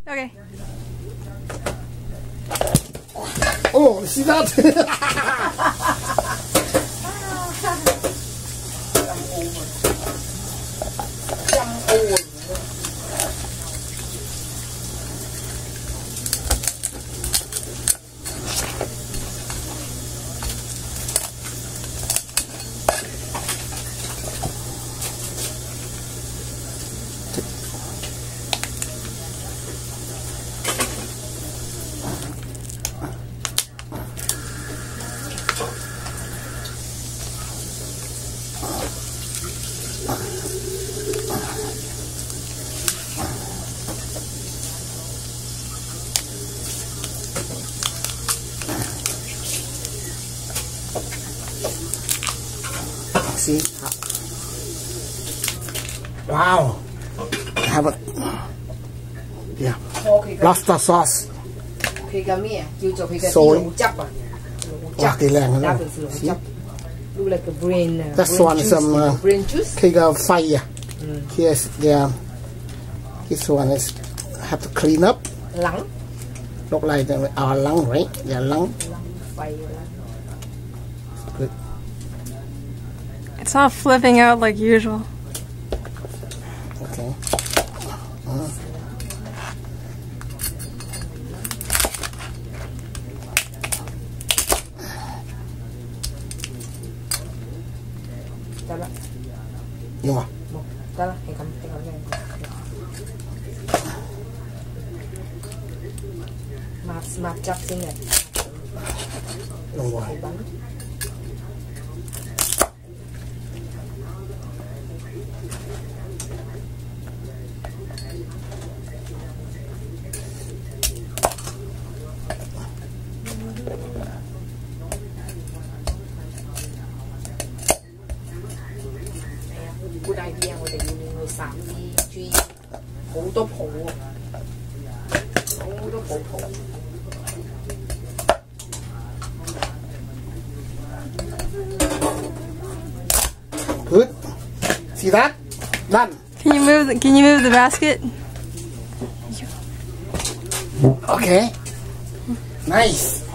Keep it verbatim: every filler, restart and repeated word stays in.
Okay. Oh, see that? See? Wow! I have a yeah. Lobster sauce. 佢嘅咩啊？叫做佢嘅 soy 滷汁啊，滷汁。 哇，幾靚啊！ 打成滷汁。Look like a brain. Uh, That's brain one juice, some uh, brain juice. 佢嘅肺啊。 Mm. Here's the this one is have to clean up. Lung. Look like the, our lung, right? Yeah, lung. Good. It's not flipping out like usual. Okay. Uh. Nhưng mà 得啦，係咁，係咁嘅。抹抹汁先嘅。 用過。 Good idea， 我哋要去散啲，注意好多泡喎，好多泡泡。 Good. See that? Done. Can you move? The, can you move the basket? Okay. Nice.